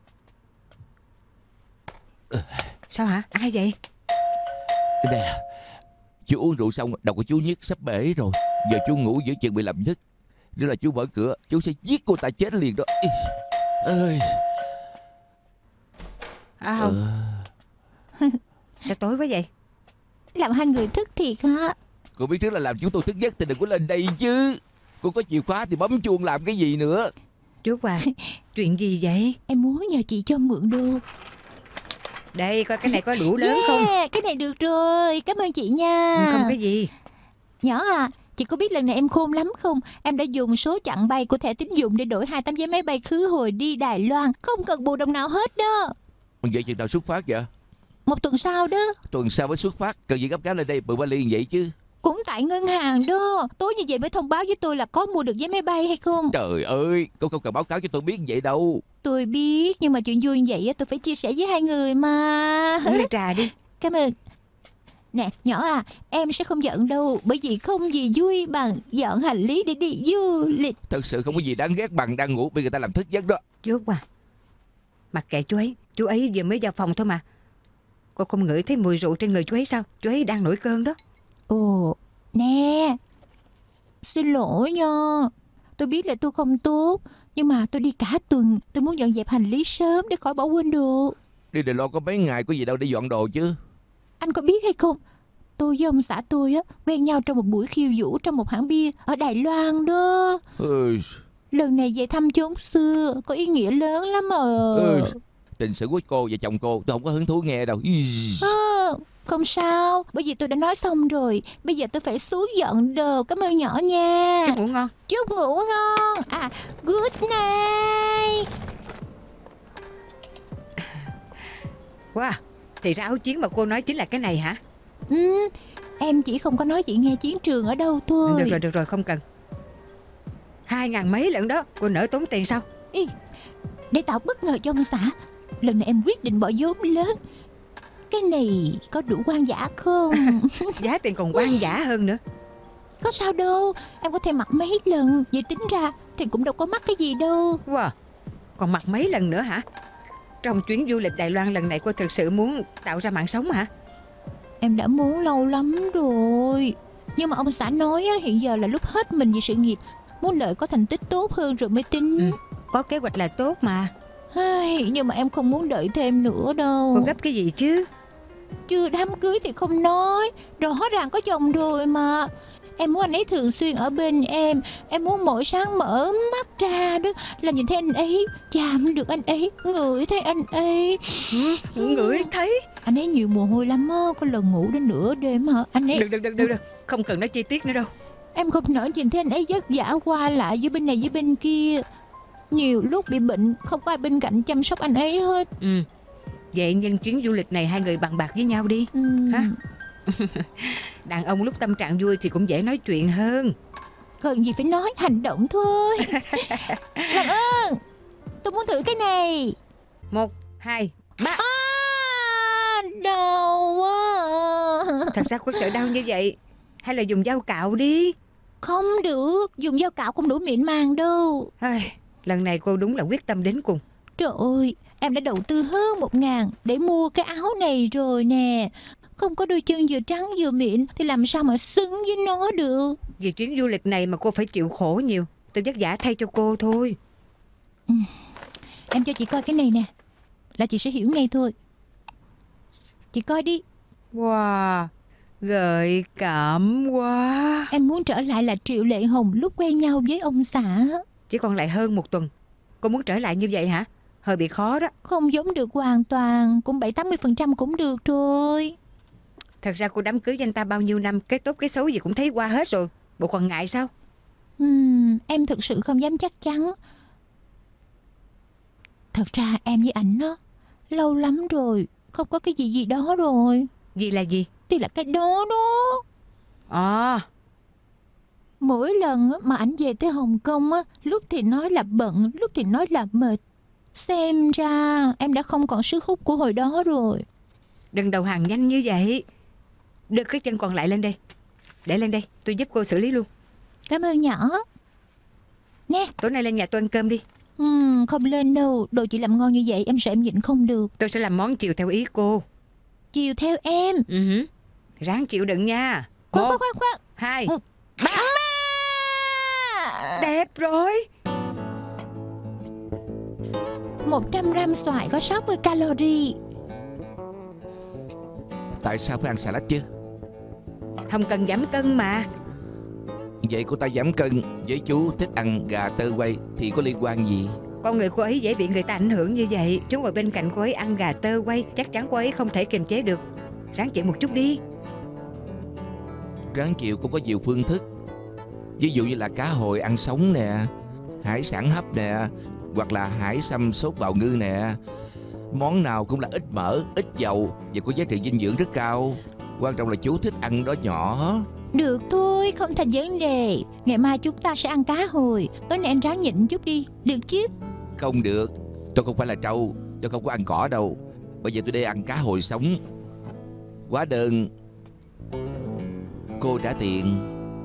Ừ.
Sao hả? Ai vậy?
Nè, chú uống rượu xong đầu của chú nhức sắp bể rồi. Giờ chú ngủ giữa chừng bị làm nhức. Nếu là chú mở cửa, chú sẽ giết cô ta chết liền đó. Ơi.
À không. Sao tối quá vậy?
Làm hai người thức thiệt hả?
Cô biết trước là làm chúng tôi thức giấc thì đừng có lên đây chứ. Cô có chìa khóa thì bấm chuông làm cái gì nữa.
Chú Hòa, chuyện gì vậy?
Em muốn nhờ chị cho mượn đồ.
Đây coi cái này có đủ lớn
Yeah,
không?
cái này được rồi. Cảm ơn chị nha.
Không cái gì.
Nhỏ à, chị có biết lần này em khôn lắm không? Em đã dùng số chặn bay của thẻ tín dụng để đổi hai tấm vé máy bay khứ hồi đi Đài Loan. Không cần bù đồng nào hết đó.
Vậy chừng nào xuất phát vậy?
Một tuần sau đó.
Tuần sau mới xuất phát. Cần gì gấp gáp lên đây bự vali vậy chứ?
Cũng tại ngân hàng đó. Tối như vậy mới thông báo với tôi là có mua được vé máy bay hay không.
Trời ơi, cô không cần báo cáo cho tôi biết vậy đâu.
Tôi biết, nhưng mà chuyện vui như vậy tôi phải chia sẻ với hai người mà.
Uống ly trà đi.
Cảm ơn. Nè, nhỏ à, em sẽ không giận đâu. Bởi vì không gì vui bằng dọn hành lý để đi du lịch.
Thật sự không có gì đáng ghét bằng đang ngủ bị người ta làm thức giấc đó.
Chú Hòa, mặc kệ chú ấy. Chú ấy vừa mới vào phòng thôi mà. Cô không ngửi thấy mùi rượu trên người chú ấy sao? Chú ấy đang nổi cơn đó.
Ồ, nè, xin lỗi nha. Tôi biết là tôi không tốt, nhưng mà tôi đi cả tuần. Tôi muốn dọn dẹp hành lý sớm để khỏi bỏ quên đồ.
Đi Đài Loan có mấy ngày, có gì đâu để dọn đồ chứ.
Anh có biết hay không, tôi với ông xã tôi á quen nhau trong một buổi khiêu vũ trong một hãng bia ở Đài Loan đó.
Ừ.
Lần này về thăm chốn xưa có ý nghĩa lớn lắm à.
Ừ. Tình sự của cô và chồng cô tôi không có hứng thú nghe đâu.
À, không sao, bởi vì tôi đã nói xong rồi. Bây giờ tôi phải xuống dọn đồ. Cảm ơn nhỏ nha.
Chúc ngủ ngon.
Chúc ngủ ngon. À, good night.
Wow, thì ra áo chiến mà cô nói chính là cái này hả?
Ừ, em chỉ không có nói chị nghe chiến trường ở đâu thôi.
Được rồi, được rồi, không cần. Hai ngàn mấy lận đó, cô nỡ tốn tiền sao?
Ý, để tạo bất ngờ cho ông xã, lần này em quyết định bỏ vốn lớn. Cái này có đủ quan giả không?
Giá tiền còn quan giả hơn nữa.
Có sao đâu, em có thể mặc mấy lần. Vậy tính ra thì cũng đâu có mắc cái gì đâu.
Wow, còn mặc mấy lần nữa hả? Trong chuyến du lịch Đài Loan lần này cô thực sự muốn tạo ra mạng sống hả?
Em đã muốn lâu lắm rồi. Nhưng mà ông xã nói á, hiện giờ là lúc hết mình vì sự nghiệp. Muốn đợi có thành tích tốt hơn rồi mới tính.
Ừ, có kế hoạch là tốt mà.
Ai, nhưng mà em không muốn đợi thêm nữa đâu.
Cô gấp cái gì chứ?
Chưa đám cưới thì không nói, rõ ràng có chồng rồi mà. Em muốn anh ấy thường xuyên ở bên em. Em muốn mỗi sáng mở mắt ra đó là nhìn thấy anh ấy, chạm được anh ấy, ngửi thấy anh ấy.
Ừ, ngửi thấy.
Anh ấy nhiều mồ hôi lắm á. Có lần ngủ đến nửa đêm hả anh ấy.
Được được được được, được. Không cần nói chi tiết nữa đâu.
Em không nỡ nhìn thấy anh ấy vất vả qua lại với bên này với bên kia. Nhiều lúc bị bệnh, không có ai bên cạnh chăm sóc anh ấy hết.
Ừ. Vậy nhân chuyến du lịch này hai người bàn bạc với nhau đi.
Ừ.
Hả? Đàn ông lúc tâm trạng vui thì cũng dễ nói chuyện hơn.
Cần gì phải nói, hành động thôi. Làm ơn, tôi muốn thử cái này.
Một, hai, ba.
À, đau quá.
Thật ra có sợ đau như vậy. Hay là dùng dao cạo đi.
Không được, dùng dao cạo không đủ mịn màng đâu.
Ai, lần này cô đúng là quyết tâm đến cùng.
Trời ơi, em đã đầu tư hơn một ngàn để mua cái áo này rồi nè. Không có đôi chân vừa trắng vừa mịn thì làm sao mà xứng với nó được.
Vì chuyến du lịch này mà cô phải chịu khổ nhiều. Tôi vất vả thay cho cô thôi.
Ừ. Em cho chị coi cái này nè, là chị sẽ hiểu ngay thôi. Chị coi đi.
Wow, gợi cảm quá.
Em muốn trở lại là Triệu Lệ Hồng lúc quen nhau với ông xã.
Chỉ còn lại hơn một tuần. Cô muốn trở lại như vậy hả? Hơi bị khó đó.
Không giống được hoàn toàn, cũng bảy tám mươi phần trăm cũng được rồi.
Thật ra cô đám cưới với anh ta bao nhiêu năm, cái tốt cái xấu gì cũng thấy qua hết rồi. Bộ còn ngại sao?
uhm, Em thực sự không dám chắc chắn. Thật ra em với ảnh đó lâu lắm rồi, không có cái gì gì đó rồi.
Gì là gì?
Thì là cái đó đó.
À,
mỗi lần mà ảnh về tới Hồng Kông á, lúc thì nói là bận, lúc thì nói là mệt. Xem ra em đã không còn sức hút của hồi đó rồi.
Đừng đầu hàng nhanh như vậy. Đưa cái chân còn lại lên đây. Để lên đây, tôi giúp cô xử lý luôn.
Cảm ơn nhỏ. Nè,
tối nay lên nhà tôi ăn cơm đi.
uhm, Không lên đâu, đồ chị làm ngon như vậy em sợ em nhịn không được.
Tôi sẽ làm món chiều theo ý cô.
Chiều theo em?
Ừ, ráng chịu đựng nha.
Khoan
Một,
khoan khoan khoan.
hai,
ừ.
ba. Đẹp rồi.
một trăm gram xoài có sáu mươi calorie.
Tại sao phải ăn salad chứ?
Không cần giảm cân mà.
Vậy cô ta giảm cân với chú thích ăn gà tơ quay thì có liên quan gì?
Con người cô ấy dễ bị người ta ảnh hưởng như vậy. Chú ngồi bên cạnh cô ấy ăn gà tơ quay, chắc chắn cô ấy không thể kiềm chế được. Ráng chịu một chút đi.
Ráng chịu cũng có nhiều phương thức. Ví dụ như là cá hồi ăn sống nè, hải sản hấp nè, hoặc là hải sâm sốt bào ngư nè. Món nào cũng là ít mỡ, ít dầu và có giá trị dinh dưỡng rất cao. Quan trọng là chú thích ăn đó nhỏ.
Được thôi, không thành vấn đề. Ngày mai chúng ta sẽ ăn cá hồi. Tối nay anh ráng nhịn chút đi, được chứ?
Không được, tôi không phải là trâu, tôi không có ăn cỏ đâu. Bây giờ tôi đi ăn cá hồi sống. Hóa đơn cô trả tiền.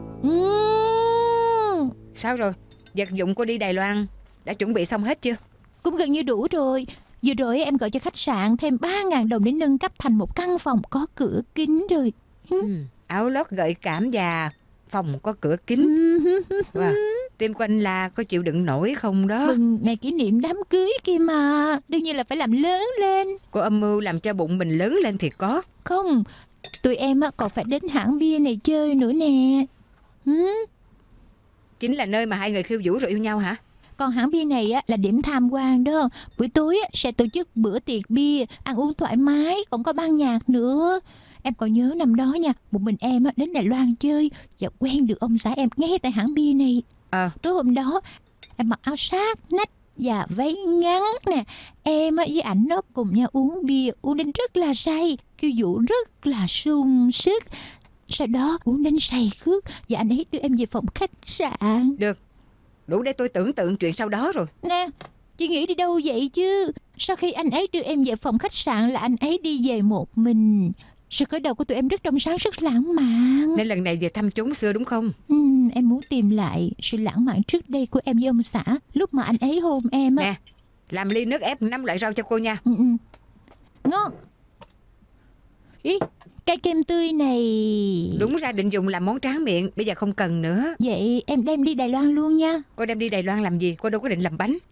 uhm.
Sao rồi? Vật dụng cô đi Đài Loan đã chuẩn bị xong hết chưa?
Cũng gần như đủ rồi. Vừa rồi em gọi cho khách sạn thêm ba ngàn đồng để nâng cấp thành một căn phòng có cửa kính rồi.
ừ. Áo lót gợi cảm và phòng có cửa kính. Wow. Tim của anh là có chịu đựng nổi không đó?
Mừng ngày kỷ niệm đám cưới kia mà. Đương nhiên là phải làm lớn lên.
Cô âm mưu làm cho bụng mình lớn lên thì có.
Không, tụi em còn phải đến hãng bia này chơi nữa nè. ừ?
Chính là nơi mà hai người khiêu vũ rồi yêu nhau hả?
Còn hãng bia này á, là điểm tham quan đó. Buổi tối á, sẽ tổ chức bữa tiệc bia, ăn uống thoải mái, còn có ban nhạc nữa. Em còn nhớ năm đó nha, một mình em á, đến Đài Loan chơi và quen được ông xã em ngay tại hãng bia này.
À.
Tối hôm đó em mặc áo sát nách và váy ngắn nè. Em á, với ảnh nó cùng nhau uống bia, uống đến rất là say, khiêu vũ rất là sung sức. Sau đó uống đến say khướt và anh ấy đưa em về phòng khách sạn.
Được, đủ để tôi tưởng tượng chuyện sau đó rồi.
Nè, chị nghĩ đi đâu vậy chứ? Sau khi anh ấy đưa em về phòng khách sạn là anh ấy đi về một mình. Sự khởi đầu của tụi em rất trong sáng, rất lãng mạn.
Nên lần này về thăm chốn xưa đúng không?
ừ, Em muốn tìm lại sự lãng mạn trước đây của em với ông xã lúc mà anh ấy hôn em á.
Nè, làm ly nước ép năm loại rau cho cô nha.
ừ, ừ. Ngon. Ý, cây kem tươi này.
Đúng ra định dùng làm món tráng miệng, bây giờ không cần nữa.
Vậy em đem đi Đài Loan luôn nha.
Cô đem đi Đài Loan làm gì? Cô đâu có định làm bánh.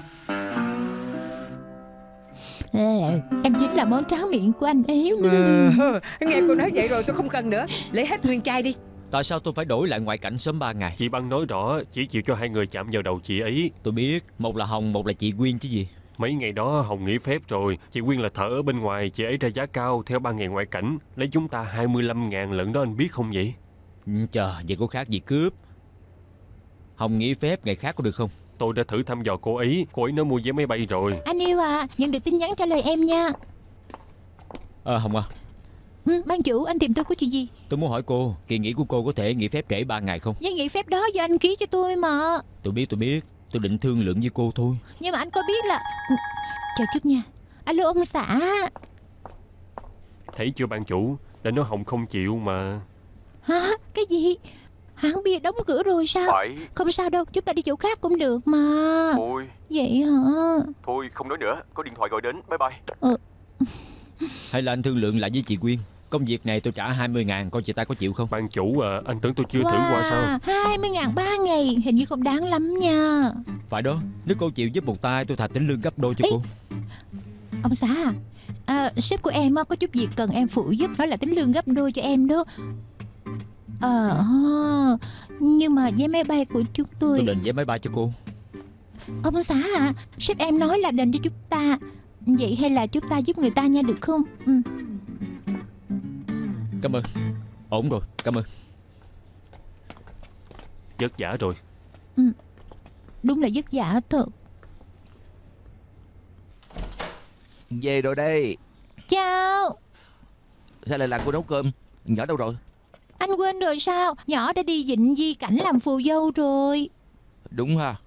À, em chính là món tráng miệng của anh ấy.
à, Nghe cô nói vậy rồi tôi không cần nữa. Lấy hết nguyên chai đi.
Tại sao tôi phải đổi lại ngoại cảnh sớm ba ngày?
Chị Băng nói rõ chỉ chịu cho hai người chạm vào đầu chị ấy.
Tôi biết, một là Hồng, một là chị Quyên chứ gì.
Mấy ngày đó Hồng nghỉ phép rồi. Chị Quyên là thợ ở bên ngoài. Chị ấy ra giá cao theo ba ngày ngoại cảnh. Lấy chúng ta hai mươi lăm ngàn lận đó, anh biết không vậy?
Ừ, chờ, vậy có khác gì cướp. Hồng nghỉ phép ngày khác có được không?
Tôi đã thử thăm dò cô ấy. Cô ấy nói mua vé máy bay rồi.
Anh yêu à, nhận được tin nhắn trả lời em nha.
Ờ à, Hồng à,
ừ, Ban chủ, anh tìm tôi có chuyện gì?
tôi muốn hỏi cô, kỳ nghỉ của cô có thể nghỉ phép trễ ba ngày không?
Giấy nghỉ phép đó do anh ký cho tôi mà.
Tôi biết, tôi biết. Tôi định thương lượng với cô thôi.
Nhưng mà anh có biết là... Chờ chút nha. Alo ông xã.
Thấy chưa ban chủ, đã nói Hồng không chịu mà.
Hả? Cái gì? Hãng bia đóng cửa rồi sao?
Phải.
Không sao đâu, chúng ta đi chỗ khác cũng được mà.
Thôi.
Vậy hả?
Thôi không nói nữa, có điện thoại gọi đến, bye bye.
ừ.
Hay là anh thương lượng lại với chị Quyên? Công việc này tôi trả hai mươi ngàn, coi chị ta có chịu không?
Ban chủ à, anh tưởng tôi chưa
wow,
thử qua sao?
hai mươi ngàn ba ngày, hình như không đáng lắm nha.
Phải đó, nếu cô chịu giúp một tay tôi thà tính lương gấp đôi cho
Ê,
cô.
ông xã à, à, sếp của em có chút việc cần em phụ giúp, nói là tính lương gấp đôi cho em đó. Ờ à, nhưng mà vé máy bay của chúng tôi...
Tôi định vé máy bay cho cô.
Ông xã à, sếp em nói là đền cho chúng ta. Vậy hay là chúng ta giúp người ta nha, được không? ừ.
Cảm ơn. Ổn rồi, cảm ơn.
Vất vả rồi.
ừ. Đúng là vất vả thật.
Về rồi đây.
Chào.
Sao lại là cô nấu cơm? Nhỏ đâu rồi?
Anh quên rồi sao? Nhỏ đã đi Vịnh Di Cảnh làm phù dâu rồi.
Đúng ha.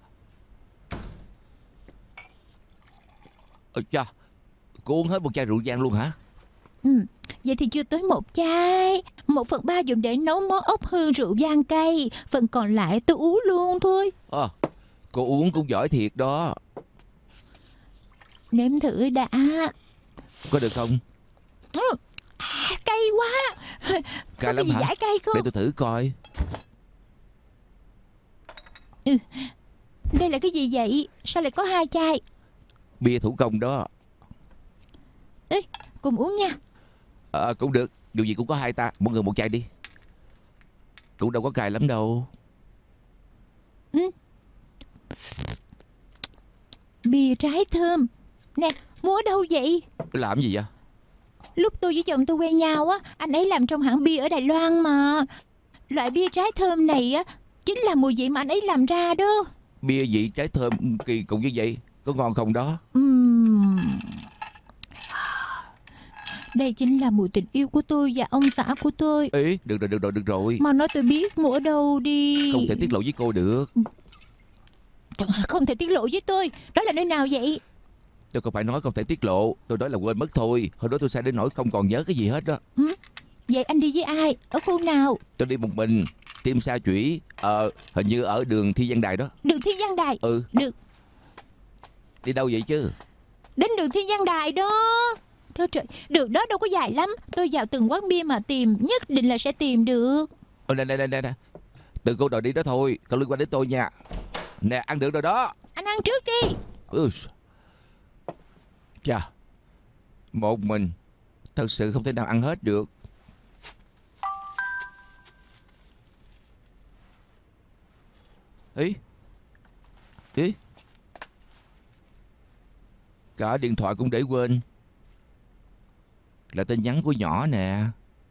Ơ cha, cô uống hết một chai rượu vang luôn hả?
ừ. Vậy thì chưa tới một chai. Một phần ba dùng để nấu món ốc hương rượu vang cay, phần còn lại tôi uống luôn thôi.
À, cô uống cũng giỏi thiệt đó.
Nếm thử đã.
Có được không?
ừ. À, cay quá.
Cay
Có
lắm
cái gì
hả?
giải cay không?
Để tôi thử coi.
ừ. Đây là cái gì vậy? Sao lại có hai chai?
Bia thủ công đó.
Ê, cùng uống nha.
À, cũng được, dù gì cũng có hai ta. Mỗi người một chai đi. Cũng đâu có cay lắm đâu.
Ừ. Bia trái thơm. Nè, mua ở đâu vậy?
Làm gì vậy?
Lúc tôi với chồng tôi quen nhau á, anh ấy làm trong hãng bia ở Đài Loan mà. Loại bia trái thơm này á chính là mùi vị mà anh ấy làm ra đó.
Bia vị trái thơm kỳ cục như vậy, có ngon không đó?
Uhm. Đây chính là mùi tình yêu của tôi và ông xã của tôi.
Ê, được rồi, được rồi, được rồi.
Mà nói tôi biết mua ở đâu đi.
Không thể tiết lộ với cô được.
Không thể tiết lộ với tôi. Đó là nơi nào vậy?
Tôi không phải nói không thể tiết lộ. Tôi nói là quên mất thôi. Hồi đó tôi sai đến nỗi không còn nhớ cái gì hết đó.
Ừ? Vậy anh đi với ai? Ở khu nào?
Tôi đi một mình. Tim Sa Chủy. Ờ, hình như ở đường Thi Văn Đài đó.
Đường Thi Văn Đài?
Ừ.
Được.
Đi đâu vậy chứ?
Đến đường Thi Văn Đài đó. Trời trời, đường đó đâu có dài lắm. Tôi vào từng quán bia mà tìm, nhất định là sẽ tìm được.
Ồ, nè, nè, nè, nè. Từ cô đòi đi đó thôi, không liên quan đến tôi nha. Nè, ăn được rồi đó.
Anh ăn trước đi.
Ừ. Chà, một mình thật sự không thể nào ăn hết được. Ý Ý Cả điện thoại cũng để quên. Là tin nhắn của nhỏ nè.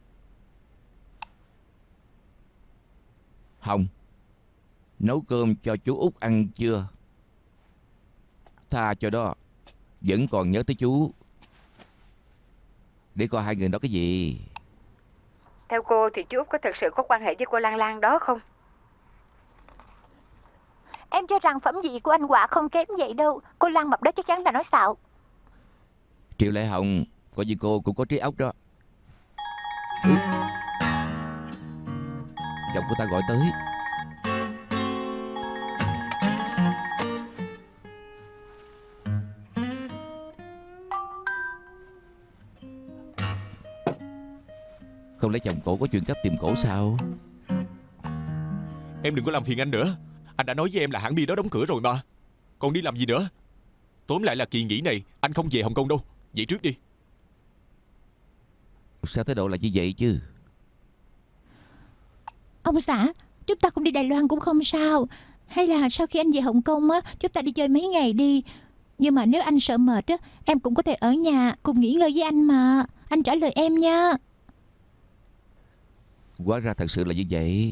Hồng, nấu cơm cho chú Út ăn chưa? Tha cho đó, vẫn còn nhớ tới chú. Để coi hai người đó cái gì.
Theo cô thì chú Út có thực sự có quan hệ với cô Lan Lan đó không?
Em cho rằng phẩm vị của anh Quả không kém vậy đâu. Cô Lan Mập đó chắc chắn là nói xạo.
Triệu Lệ Hồng, coi như cô cũng có trí óc đó. Ừ. Chồng của ta gọi tới. Không lẽ chồng cổ có chuyện cấp tìm cổ sao?
Em đừng có làm phiền anh nữa. Anh đã nói với em là hãng bia đó đóng cửa rồi mà. Còn đi làm gì nữa? Tóm lại là kỳ nghỉ này anh không về Hồng Kông đâu. Vậy trước đi.
Sao thái độ là như vậy chứ?
Ông xã, chúng ta không đi Đài Loan cũng không sao. Hay là sau khi anh về Hồng Kông á, chúng ta đi chơi mấy ngày đi. Nhưng mà nếu anh sợ mệt á, em cũng có thể ở nhà cùng nghỉ ngơi với anh mà. Anh trả lời em nha.
Hóa ra thật sự là như vậy.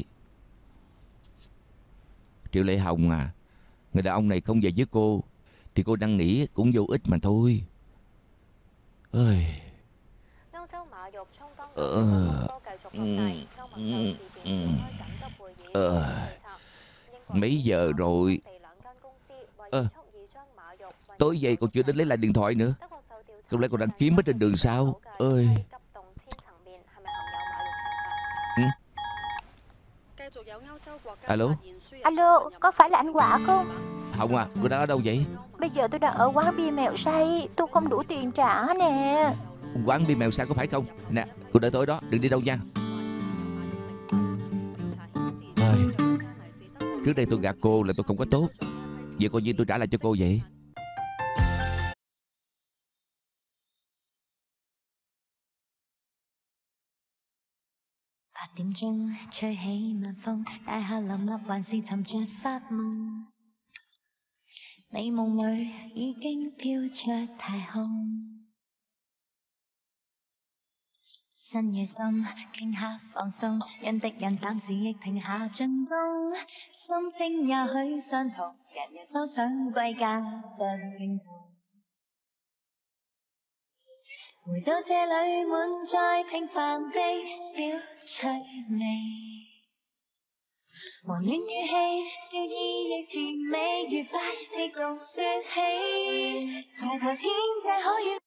Triệu Lệ Hồng à, người đàn ông này không về với cô thì cô năn nỉ cũng vô ích mà thôi. Ơi. Ờ. Ừ. Ừ. Ừ. Ờ. Mấy giờ rồi? Ờ. Tối vậy còn chưa đến lấy lại điện thoại nữa. Không lẽ còn đang kiếm ở trên đường sao? Ơi. Ừ. Alo.
Alo, có phải là anh Quả không?
Hồng à, cô đang ở đâu vậy?
Bây giờ tôi đang ở quán bia Mèo Say. Tôi không đủ tiền trả nè.
Quán bia Mèo Say có phải không? Nè, cô đợi tôi đó, đừng đi đâu nha. Ôi, trước đây tôi gạt cô là tôi không có tốt. Vậy coi như tôi trả lại cho cô vậy.
八點鐘吹起晚風，大廈林立還是沉着發夢。你夢裏已經飄着太空，新野心傾下放鬆，讓敵人暫時亦停下進攻。心聲也許相同，人人都想歸家不認同。回到這裏滿載平凡的小趣味，和暖語氣，笑意亦甜美，愉快是共説起。抬頭天際可遠。